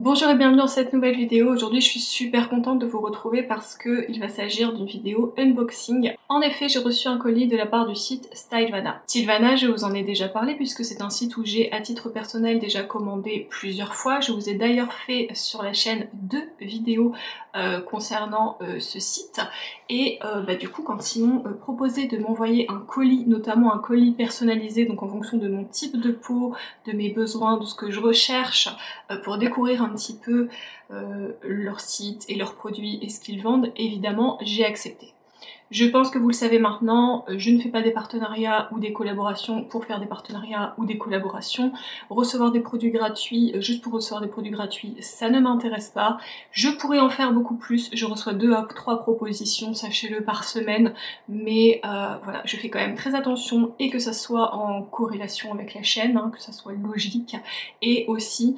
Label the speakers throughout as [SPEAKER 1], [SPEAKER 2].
[SPEAKER 1] Bonjour et bienvenue dans cette nouvelle vidéo. Aujourd'hui je suis super contente de vous retrouver parce qu'il va s'agir d'une vidéo unboxing. En effet, j'ai reçu un colis de la part du site Stylevana. Stylevana, je vous en ai déjà parlé puisque c'est un site où j'ai à titre personnel déjà commandé plusieurs fois. Je vous ai d'ailleurs fait sur la chaîne 2 vidéos concernant ce site. Et du coup quand ils m'ont proposé de m'envoyer un colis, notamment un colis personnalisé, donc en fonction de mon type de peau, de mes besoins, de ce que je recherche, pour découvrir un petit peu leur site et leurs produits et ce qu'ils vendent, évidemment j'ai accepté. Je pense que vous le savez maintenant, je ne fais pas des partenariats ou des collaborations pour faire des partenariats ou des collaborations. Recevoir des produits gratuits, juste pour recevoir des produits gratuits, ça ne m'intéresse pas. Je pourrais en faire beaucoup plus, je reçois 2 à 3 propositions, sachez-le, par semaine, mais voilà, je fais quand même très attention et que ça soit en corrélation avec la chaîne, hein, que ça soit logique, et aussi,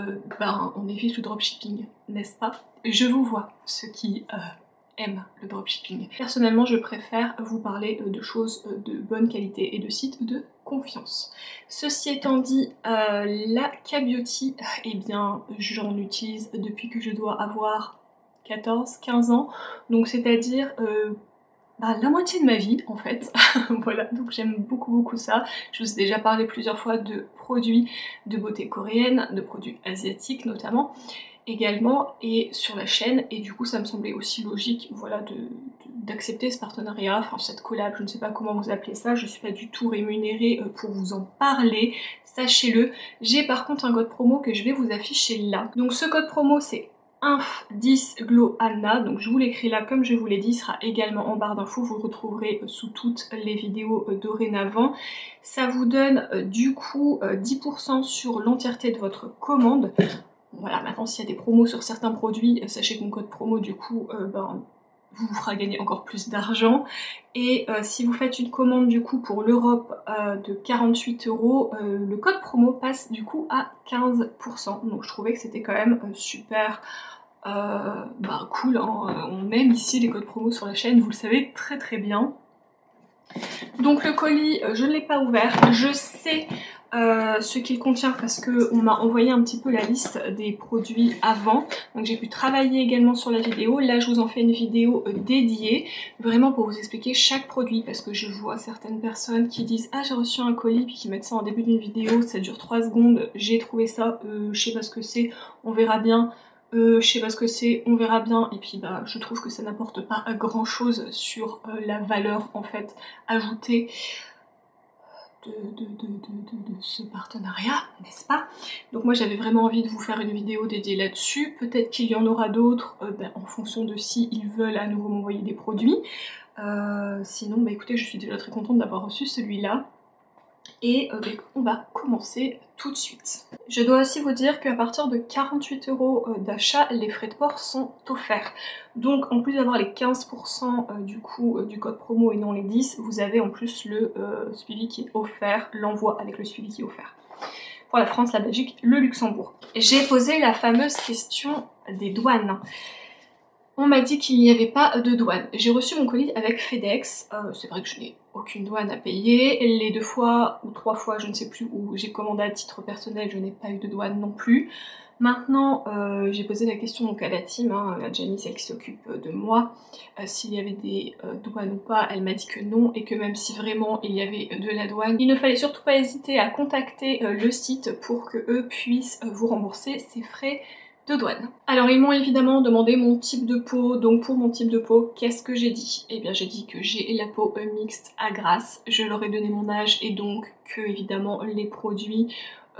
[SPEAKER 1] on évite le dropshipping, n'est-ce pas? Je vous vois, ceux qui aime le dropshipping. Personnellement, je préfère vous parler de choses de bonne qualité et de sites de confiance. Ceci étant dit, la K-Beauty, eh bien, j'en utilise depuis que je dois avoir 14-15 ans, donc c'est-à-dire la moitié de ma vie en fait. Voilà, donc j'aime beaucoup ça. Je vous ai déjà parlé plusieurs fois de produits de beauté coréenne, de produits asiatiques notamment, également, et sur la chaîne, et du coup ça me semblait aussi logique, voilà, d'accepter ce partenariat, enfin cette collab, je ne sais pas comment vous appelez ça, je suis pas du tout rémunérée pour vous en parler, sachez-le. J'ai par contre un code promo que je vais vous afficher là. Donc ce code promo c'est INF10 Glow Anna, donc je vous l'écris là comme je vous l'ai dit, il sera également en barre d'infos, vous le retrouverez sous toutes les vidéos dorénavant. Ça vous donne du coup 10% sur l'entièreté de votre commande. Voilà, maintenant s'il y a des promos sur certains produits, sachez que mon code promo du coup vous fera gagner encore plus d'argent. Et si vous faites une commande du coup pour l'Europe de 48 €, le code promo passe du coup à 15%. Donc je trouvais que c'était quand même super cool, hein. On aime ici les codes promo sur la chaîne, vous le savez très bien. Donc le colis, je ne l'ai pas ouvert, je sais ce qu'il contient parce qu'on m'a envoyé un petit peu la liste des produits avant, donc j'ai pu travailler également sur la vidéo. Là je vous en fais une vidéo dédiée, vraiment pour vous expliquer chaque produit, parce que je vois certaines personnes qui disent « Ah, j'ai reçu un colis » puis qui mettent ça en début d'une vidéo, ça dure 3 secondes, j'ai trouvé ça, je sais pas ce que c'est, on verra bien. Je sais pas ce que c'est, on verra bien, et puis je trouve que ça n'apporte pas grand chose sur la valeur en fait ajoutée de ce partenariat, n'est-ce pas? Donc moi j'avais vraiment envie de vous faire une vidéo dédiée là-dessus, peut-être qu'il y en aura d'autres en fonction de si ils veulent à nouveau m'envoyer des produits. Sinon écoutez, je suis déjà très contente d'avoir reçu celui-là. Et on va commencer tout de suite. Je dois aussi vous dire qu'à partir de 48 € d'achat, les frais de port sont offerts. Donc en plus d'avoir les 15% du coup du code promo et non les 10, vous avez en plus le suivi qui est offert, l'envoi avec le suivi qui est offert. Pour la France, la Belgique, le Luxembourg. J'ai posé la fameuse question des douanes. On m'a dit qu'il n'y avait pas de douane. J'ai reçu mon colis avec FedEx, c'est vrai que je n'ai aucune douane à payer. Les 2 fois ou 3 fois, je ne sais plus, où j'ai commandé à titre personnel, je n'ai pas eu de douane non plus. Maintenant, j'ai posé la question donc à la team, hein, à Janice, celle qui s'occupe de moi, s'il y avait des douanes ou pas. Elle m'a dit que non, et que même si vraiment il y avait de la douane, il ne fallait surtout pas hésiter à contacter le site pour que eux puissent vous rembourser ces frais de douane. Alors ils m'ont évidemment demandé mon type de peau, donc pour mon type de peau, qu'est-ce que j'ai dit? Eh bien j'ai dit que j'ai la peau mixte à grasse, je leur ai donné mon âge et donc que évidemment les produits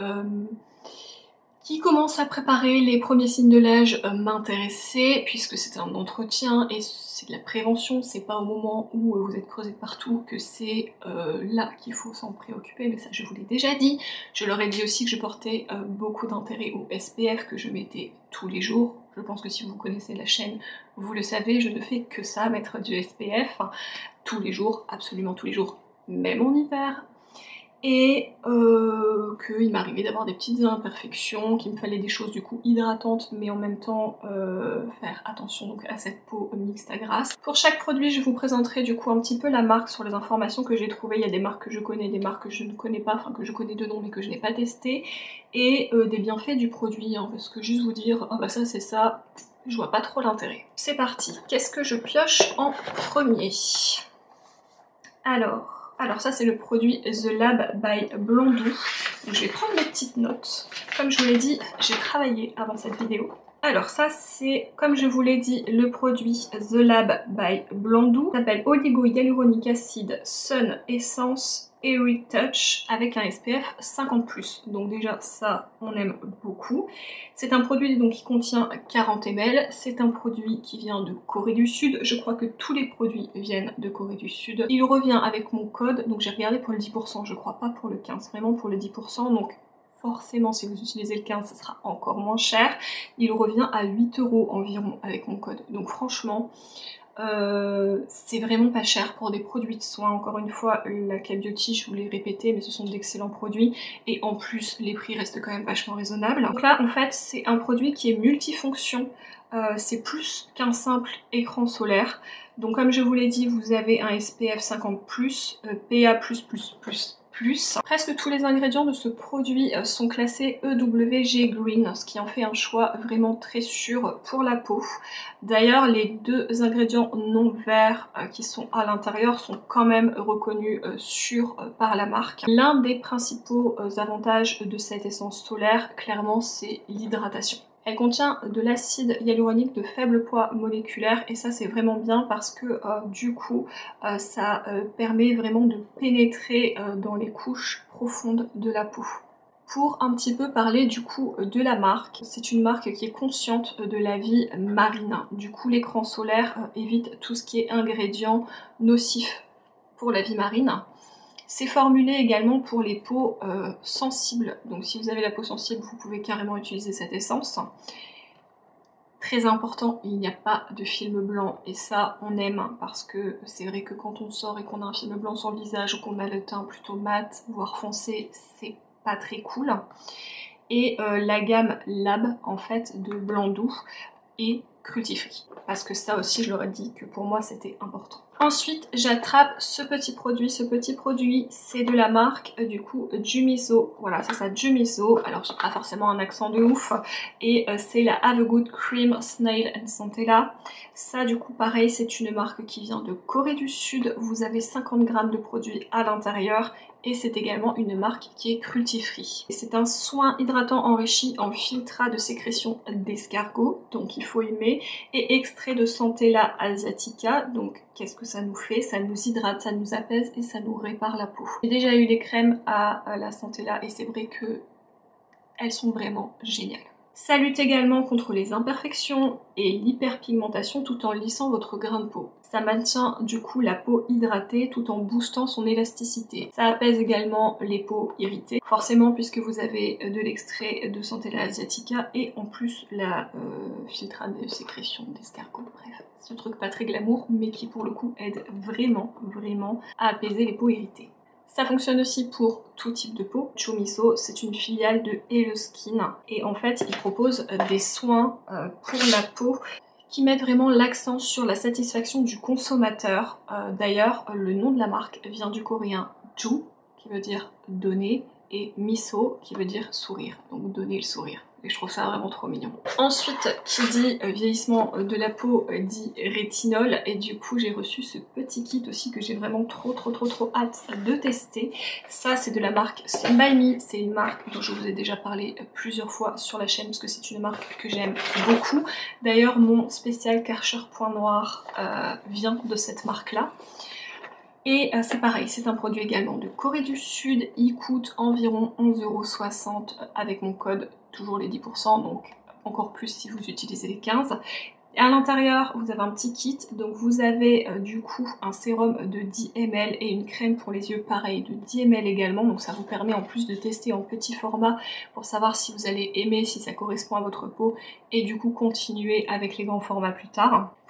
[SPEAKER 1] qui commencent à préparer les premiers signes de l'âge m'intéressaient, puisque c'est un entretien et c'est de la prévention, c'est pas au moment où vous êtes creusé de partout que c'est là qu'il faut s'en préoccuper, mais ça je vous l'ai déjà dit. Je leur ai dit aussi que je portais beaucoup d'intérêt au SPF, que je mettais tous les jours. Je pense que si vous connaissez la chaîne, vous le savez, je ne fais que ça, mettre du SPF tous les jours, absolument tous les jours, même en hiver. et qu'il m'arrivait d'avoir des petites imperfections, qu'il me fallait des choses du coup hydratantes mais en même temps faire attention donc à cette peau mixte à grasse. Pour chaque produit je vous présenterai du coup un petit peu la marque sur les informations que j'ai trouvées. Il y a des marques que je connais, des marques que je ne connais pas, enfin que je connais de nom mais que je n'ai pas testé, et des bienfaits du produit, hein, parce que juste vous dire ah bah ça c'est ça, je vois pas trop l'intérêt. C'est parti, qu'est-ce que je pioche en premier? Alors ça c'est le produit The Lab by Blondou. Donc je vais prendre mes petites notes. Comme je vous l'ai dit, j'ai travaillé avant cette vidéo. Alors ça c'est, comme je vous l'ai dit, le produit The Lab by Blondou. Ça s'appelle Oligo Hyaluronic Acid Sun Essence Airy Touch avec un SPF 50+. Donc déjà ça on aime beaucoup. C'est un produit donc qui contient 40 ml. C'est un produit qui vient de Corée du Sud. Je crois que tous les produits viennent de Corée du Sud. Il revient avec mon code, donc j'ai regardé pour le 10%, je crois pas pour le 15%, vraiment pour le 10%. Donc forcément si vous utilisez le 15 ça sera encore moins cher. Il revient à 8 € environ avec mon code. Donc franchement c'est vraiment pas cher pour des produits de soins. Encore une fois, la K-Beauty, je vous l'ai répété, mais ce sont d'excellents produits et en plus les prix restent quand même vachement raisonnables. Donc là en fait c'est un produit qui est multifonction, c'est plus qu'un simple écran solaire. Donc comme je vous l'ai dit, vous avez un SPF 50+, PA++++. Presque tous les ingrédients de ce produit sont classés EWG Green, ce qui en fait un choix vraiment très sûr pour la peau. D'ailleurs, les deux ingrédients non verts qui sont à l'intérieur sont quand même reconnus sûrs par la marque. L'un des principaux avantages de cette essence solaire, clairement, c'est l'hydratation. Elle contient de l'acide hyaluronique de faible poids moléculaire et ça c'est vraiment bien parce que du coup ça permet vraiment de pénétrer dans les couches profondes de la peau. Pour un petit peu parler du coup de la marque, c'est une marque qui est consciente de la vie marine. Du coup l'écran solaire évite tout ce qui est ingrédients nocifs pour la vie marine. C'est formulé également pour les peaux sensibles, donc si vous avez la peau sensible, vous pouvez carrément utiliser cette essence. Très important, il n'y a pas de film blanc et ça on aime parce que c'est vrai que quand on sort et qu'on a un film blanc sur le visage ou qu'on a le teint plutôt mat, voire foncé, c'est pas très cool. Et la gamme Lab en fait de Blondou est cruelty-free, parce que ça aussi je leur ai dit que pour moi c'était important. Ensuite j'attrape ce petit produit c'est de la marque du coup Jumiso, voilà c'est ça Jumiso, alors j'ai pas forcément un accent de ouf, et c'est la Have a Good Cream Snail and Centella. Ça du coup pareil c'est une marque qui vient de Corée du Sud, vous avez 50 g de produits à l'intérieur et c'est également une marque qui est cruelty-free. C'est un soin hydratant enrichi en filtrat de sécrétion d'escargot, donc il faut aimer, et extrait de Centella asiatica, donc qu'est-ce que ça nous fait? Ça nous hydrate, ça nous apaise et ça nous répare la peau. J'ai déjà eu des crèmes à la Centella et c'est vrai que elles sont vraiment géniales. Ça lutte également contre les imperfections et l'hyperpigmentation tout en lissant votre grain de peau. Ça maintient du coup la peau hydratée tout en boostant son élasticité. Ça apaise également les peaux irritées, forcément puisque vous avez de l'extrait de Centella asiatica et en plus la filtrate de sécrétion d'escargot. Bref, ce truc pas très glamour mais qui pour le coup aide vraiment à apaiser les peaux irritées. Ça fonctionne aussi pour tout type de peau. Jumiso, c'est une filiale de Hello Skin et en fait, ils proposent des soins pour la peau qui mettent vraiment l'accent sur la satisfaction du consommateur. D'ailleurs, le nom de la marque vient du coréen Ju, qui veut dire donner, et Miso, qui veut dire sourire, donc donner le sourire. Et je trouve ça vraiment trop mignon. Ensuite, qui dit vieillissement de la peau dit rétinol, et du coup j'ai reçu ce petit kit aussi que j'ai vraiment trop hâte de tester. Ça c'est de la marque Stand By Me, c'est une marque dont je vous ai déjà parlé plusieurs fois sur la chaîne parce que c'est une marque que j'aime beaucoup. D'ailleurs mon spécial Karcher Point Noir vient de cette marque là. Et c'est pareil, c'est un produit également de Corée du Sud, il coûte environ 11,60 € avec mon code, toujours les 10%, donc encore plus si vous utilisez les 15. Et à l'intérieur, vous avez un petit kit, donc vous avez du coup un sérum de 10 ml et une crème pour les yeux pareil de 10 ml également, donc ça vous permet en plus de tester en petit format pour savoir si vous allez aimer, si ça correspond à votre peau et du coup continuer avec les grands formats plus tard.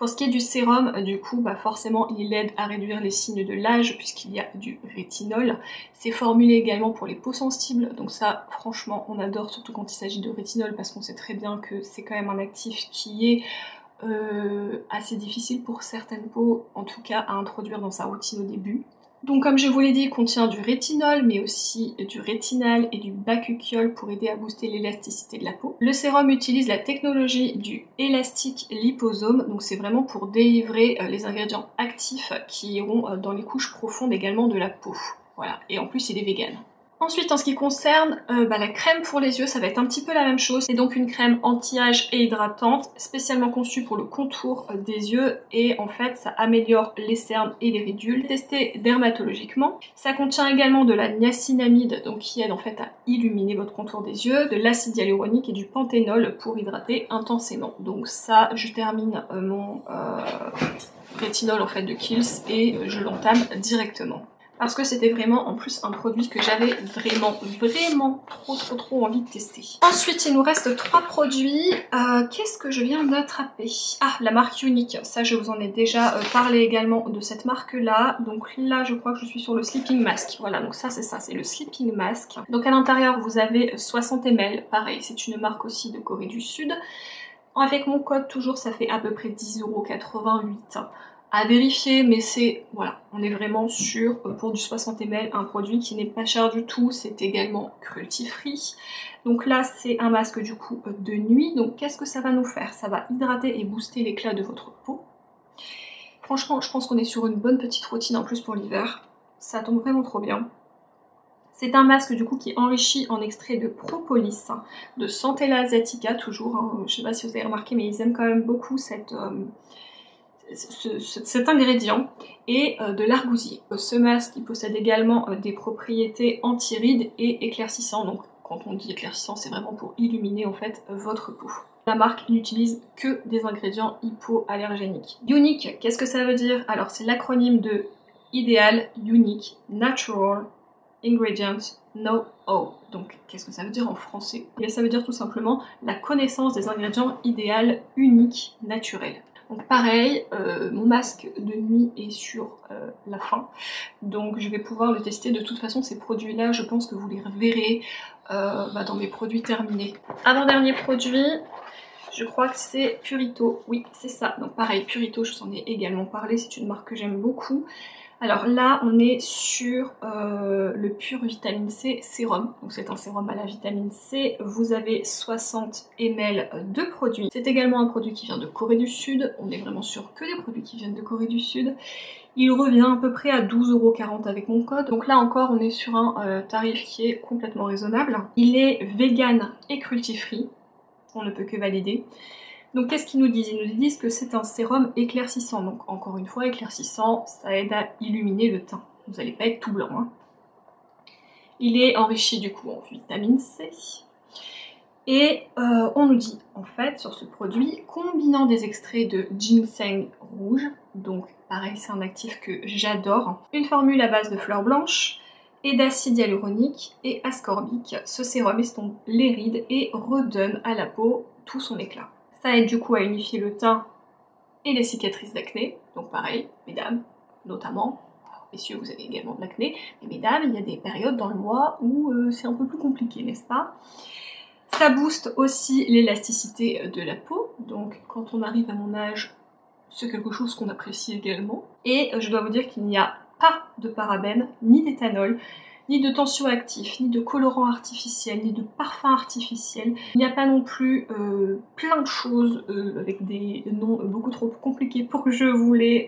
[SPEAKER 1] Pour ce qui est du sérum, du coup, bah forcément, il aide à réduire les signes de l'âge puisqu'il y a du rétinol. C'est formulé également pour les peaux sensibles, donc ça, franchement, on adore, surtout quand il s'agit de rétinol parce qu'on sait très bien que c'est quand même un actif qui est assez difficile pour certaines peaux, en tout cas, à introduire dans sa routine au début. Donc comme je vous l'ai dit, il contient du rétinol, mais aussi du rétinal et du bakuchiol pour aider à booster l'élasticité de la peau. Le sérum utilise la technologie du élastique liposome, donc c'est vraiment pour délivrer les ingrédients actifs qui iront dans les couches profondes également de la peau. Voilà, et en plus il est vegan. Ensuite, en ce qui concerne la crème pour les yeux, ça va être un petit peu la même chose. C'est donc une crème anti-âge et hydratante, spécialement conçue pour le contour des yeux. Et en fait, ça améliore les cernes et les ridules. Testé dermatologiquement. Ça contient également de la niacinamide, donc qui aide en fait à illuminer votre contour des yeux, de l'acide hyaluronique et du panthénol pour hydrater intensément. Donc ça, je termine mon rétinol en fait de Kiehl's et je l'entame directement. Parce que c'était vraiment en plus un produit que j'avais vraiment trop envie de tester. Ensuite il nous reste 3 produits. Qu'est-ce que je viens d'attraper? Ah, la marque Unique, ça je vous en ai déjà parlé également de cette marque là. Donc là je crois que je suis sur le Sleeping Mask. Voilà, donc ça c'est le Sleeping Mask. Donc à l'intérieur vous avez 60 ml, pareil c'est une marque aussi de Corée du Sud. Avec mon code toujours ça fait à peu près 10,88 €. À vérifier, mais c'est, voilà, on est vraiment sur, pour du 60 ml, un produit qui n'est pas cher du tout, c'est également cruelty free. Donc là, c'est un masque du coup de nuit, donc qu'est-ce que ça va nous faire? Ça va hydrater et booster l'éclat de votre peau. Franchement, je pense qu'on est sur une bonne petite routine en plus pour l'hiver, ça tombe vraiment trop bien. C'est un masque du coup qui est enrichi en extrait de propolis, de Centella asiatica toujours, hein. Je sais pas si vous avez remarqué, mais ils aiment quand même beaucoup cet ingrédient et de l'argousier. Ce masque il possède également des propriétés anti-rides et éclaircissants, donc quand on dit éclaircissant c'est vraiment pour illuminer en fait votre peau. La marque n'utilise que des ingrédients hypoallergéniques. Unique, qu'est-ce que ça veut dire? Alors c'est l'acronyme de Ideal, Unique, Natural, Ingredient, Know-how. Donc qu'est-ce que ça veut dire en français? Et ça veut dire tout simplement la connaissance des ingrédients idéal, uniques, naturels. Donc pareil, mon masque de nuit est sur la fin, donc je vais pouvoir le tester. De toute façon, ces produits-là, je pense que vous les reverrez dans mes produits terminés. Avant-dernier produit, je crois que c'est Purito, oui c'est ça. Donc pareil, Purito, je vous en ai également parlé, c'est une marque que j'aime beaucoup. Alors là, on est sur le Pure Vitamine C sérum. Donc c'est un sérum à la vitamine C. Vous avez 60 ml de produit. C'est également un produit qui vient de Corée du Sud. On est vraiment sur que des produits qui viennent de Corée du Sud. Il revient à peu près à 12,40 € avec mon code. Donc là encore, on est sur un tarif qui est complètement raisonnable. Il est vegan et cruelty free. On ne peut que valider. Donc qu'est-ce qu'ils nous disent? Ils nous disent que c'est un sérum éclaircissant. Donc encore une fois, éclaircissant, ça aide à illuminer le teint. Vous n'allez pas être tout blanc, hein. Il est enrichi du coup en vitamine C. Et on nous dit en fait sur ce produit, combinant des extraits de ginseng rouge, donc pareil c'est un actif que j'adore, une formule à base de fleurs blanches et d'acide hyaluronique et ascorbique, ce sérum estompe les rides et redonne à la peau tout son éclat. Ça aide du coup à unifier le teint et les cicatrices d'acné. Donc pareil, mesdames, notamment, messieurs vous avez également de l'acné, mais mesdames, il y a des périodes dans le mois où c'est un peu plus compliqué, n'est-ce pas? Ça booste aussi l'élasticité de la peau, donc quand on arrive à mon âge, c'est quelque chose qu'on apprécie également. Et je dois vous dire qu'il n'y a pas de parabènes, ni d'éthanol, ni de tensioactifs, ni de colorants artificiels, ni de parfums artificiels. Il n'y a pas non plus plein de choses avec des noms beaucoup trop compliqués pour que je vous les...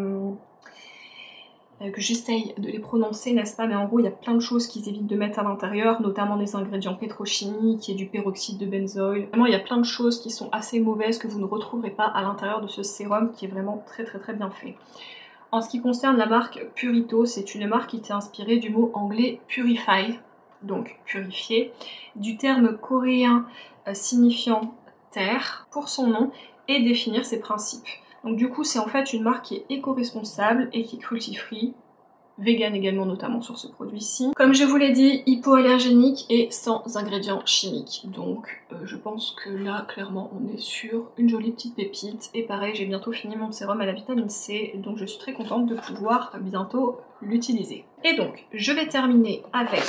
[SPEAKER 1] que j'essaye de les prononcer, n'est-ce pas? Mais en gros, il y a plein de choses qu'ils évitent de mettre à l'intérieur, notamment des ingrédients pétrochimiques et du peroxyde de benzoïle. Vraiment, il y a plein de choses qui sont assez mauvaises que vous ne retrouverez pas à l'intérieur de ce sérum qui est vraiment très bien fait. En ce qui concerne la marque Purito, c'est une marque qui était inspirée du mot anglais purify, donc purifier, du terme coréen signifiant terre pour son nom et définir ses principes. Donc du coup c'est en fait une marque qui est éco-responsable et qui est cruelty free. vegan également, notamment sur ce produit-ci. Comme je vous l'ai dit, hypoallergénique et sans ingrédients chimiques. Donc je pense que là, clairement, on est sur une jolie petite pépite. Et pareil, j'ai bientôt fini mon sérum à la vitamine C, donc je suis très contente de pouvoir bientôt l'utiliser. Et donc, je vais terminer avec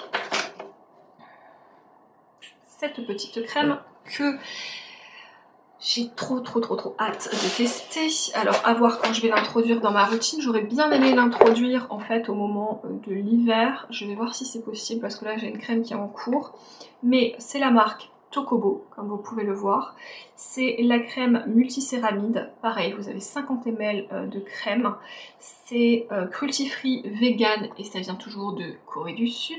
[SPEAKER 1] cette petite crème que j'ai trop hâte de tester. Alors à voir quand je vais l'introduire dans ma routine. J'aurais bien aimé l'introduire en fait au moment de l'hiver. Je vais voir si c'est possible parce que là j'ai une crème qui est en cours. Mais c'est la marque Tokobo, comme vous pouvez le voir. C'est la crème multicéramide. Pareil, vous avez 50 ml de crème. C'est cruelty-free, vegan et ça vient toujours de Corée du Sud.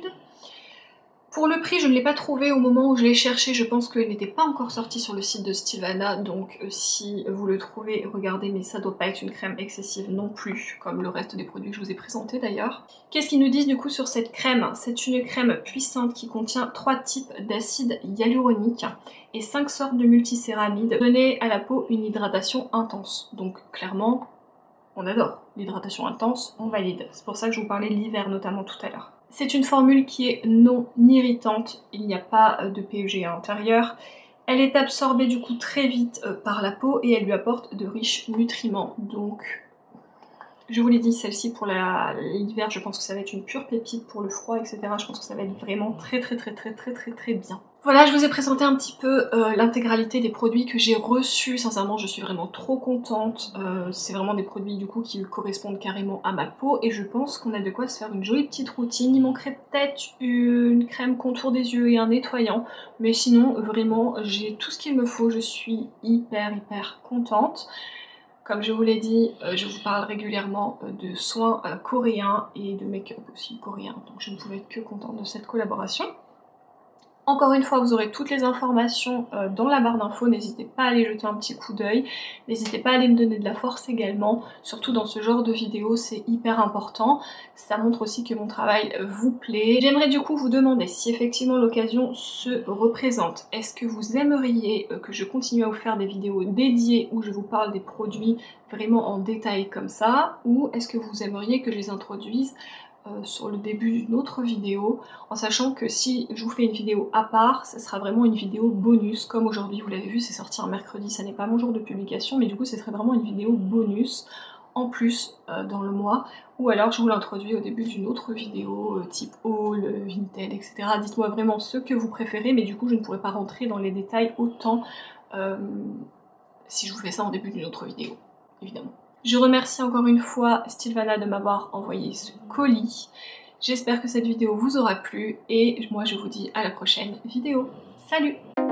[SPEAKER 1] Pour le prix, je ne l'ai pas trouvé au moment où je l'ai cherché, je pense qu'il n'était pas encore sorti sur le site de Stilvana, donc si vous le trouvez, regardez, mais ça doit pas être une crème excessive non plus, comme le reste des produits que je vous ai présentés d'ailleurs. Qu'est-ce qu'ils nous disent du coup sur cette crème? C'est une crème puissante qui contient 3 types d'acide hyaluronique et 5 sortes de multicéramides, donner à la peau une hydratation intense. Donc clairement, on adore l'hydratation intense, on valide. C'est pour ça que je vous parlais de l'hiver notamment tout à l'heure. C'est une formule qui est non irritante, il n'y a pas de PEG à l'intérieur. Elle est absorbée du coup très vite par la peau et elle lui apporte de riches nutriments. Donc, je vous l'ai dit, celle-ci pour l'hiver, je pense que ça va être une pure pépite. Pour le froid, etc., je pense que ça va être vraiment très bien. Voilà, je vous ai présenté un petit peu l'intégralité des produits que j'ai reçus. Sincèrement, je suis vraiment trop contente. C'est vraiment des produits du coup qui correspondent carrément à ma peau et je pense qu'on a de quoi se faire une jolie petite routine. Il manquerait peut-être une crème contour des yeux et un nettoyant, mais sinon vraiment j'ai tout ce qu'il me faut. Je suis hyper contente. Comme je vous l'ai dit, je vous parle régulièrement de soins coréens et de make-up aussi coréen, donc je ne pouvais être que contente de cette collaboration. Encore une fois, vous aurez toutes les informations dans la barre d'infos, n'hésitez pas à aller jeter un petit coup d'œil, n'hésitez pas à aller me donner de la force également, surtout dans ce genre de vidéo, c'est hyper important, ça montre aussi que mon travail vous plaît. J'aimerais du coup vous demander si effectivement l'occasion se représente, est-ce que vous aimeriez que je continue à vous faire des vidéos dédiées où je vous parle des produits vraiment en détail comme ça, ou est-ce que vous aimeriez que je les introduise sur le début d'une autre vidéo, en sachant que si je vous fais une vidéo à part, ça sera vraiment une vidéo bonus, comme aujourd'hui, vous l'avez vu, c'est sorti un mercredi, ça n'est pas mon jour de publication, mais du coup ce serait vraiment une vidéo bonus, en plus dans le mois, ou alors je vous l'introduis au début d'une autre vidéo, type haul, Vinted, etc. Dites-moi vraiment ce que vous préférez, mais du coup je ne pourrai pas rentrer dans les détails autant si je vous fais ça en début d'une autre vidéo, évidemment. Je remercie encore une fois Stilvana de m'avoir envoyé ce colis. J'espère que cette vidéo vous aura plu et moi je vous dis à la prochaine vidéo. Salut!